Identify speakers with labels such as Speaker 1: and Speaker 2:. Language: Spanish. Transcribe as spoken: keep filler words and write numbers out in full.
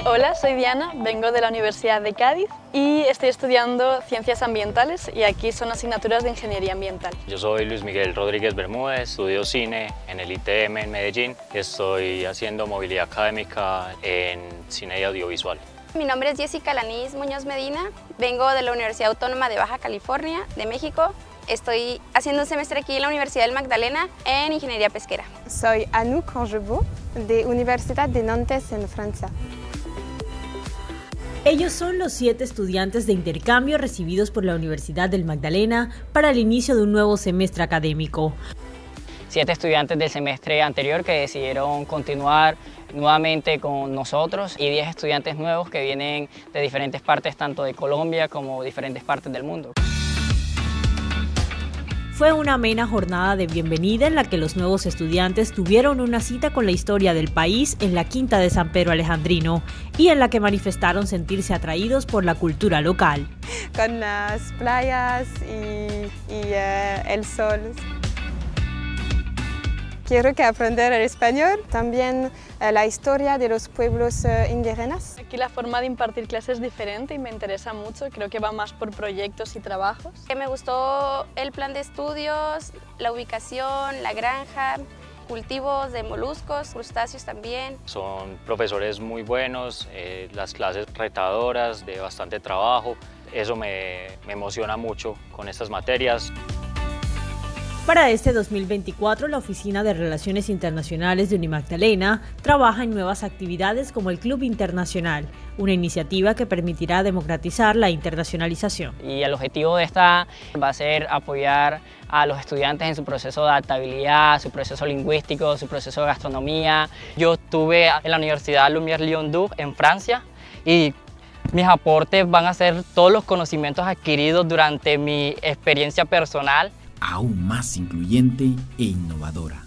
Speaker 1: Hola, soy Diana, vengo de la Universidad de Cádiz y estoy estudiando Ciencias Ambientales y aquí son asignaturas de Ingeniería Ambiental.
Speaker 2: Yo soy Luis Miguel Rodríguez Bermúdez, estudio cine en el I T M en Medellín. Estoy haciendo movilidad académica en cine y audiovisual.
Speaker 3: Mi nombre es Jessica Lanís Muñoz Medina, vengo de la Universidad Autónoma de Baja California, de México. Estoy haciendo un semestre aquí en la Universidad del Magdalena en Ingeniería Pesquera.
Speaker 4: Soy Anouk Angevaux, de Universidad de Nantes en Francia.
Speaker 5: Ellos son los siete estudiantes de intercambio recibidos por la Universidad del Magdalena para el inicio de un nuevo semestre académico.
Speaker 6: Siete estudiantes del semestre anterior que decidieron continuar nuevamente con nosotros y diez estudiantes nuevos que vienen de diferentes partes, tanto de Colombia como diferentes partes del mundo.
Speaker 5: Fue una amena jornada de bienvenida en la que los nuevos estudiantes tuvieron una cita con la historia del país en la Quinta de San Pedro Alejandrino y en la que manifestaron sentirse atraídos por la cultura local.
Speaker 4: Con las playas y, y uh, el sol. Quiero que aprender el español, también uh, la historia de los pueblos uh, indígenas.
Speaker 1: Aquí la forma de impartir clases es diferente y me interesa mucho, creo que va más por proyectos y trabajos.
Speaker 3: Me gustó el plan de estudios, la ubicación, la granja, cultivos de moluscos, crustáceos también.
Speaker 2: Son profesores muy buenos, eh, las clases retadoras, de bastante trabajo. Eso me, me emociona mucho con estas materias.
Speaker 5: Para este dos mil veinticuatro, la Oficina de Relaciones Internacionales de Unimagdalena trabaja en nuevas actividades como el Club Internacional, una iniciativa que permitirá democratizar la internacionalización.
Speaker 6: Y el objetivo de esta va a ser apoyar a los estudiantes en su proceso de adaptabilidad, su proceso lingüístico, su proceso de gastronomía. Yo estuve en la Universidad Lumière Lyon deux en Francia y mis aportes van a ser todos los conocimientos adquiridos durante mi experiencia personal,
Speaker 7: aún más incluyente e innovadora.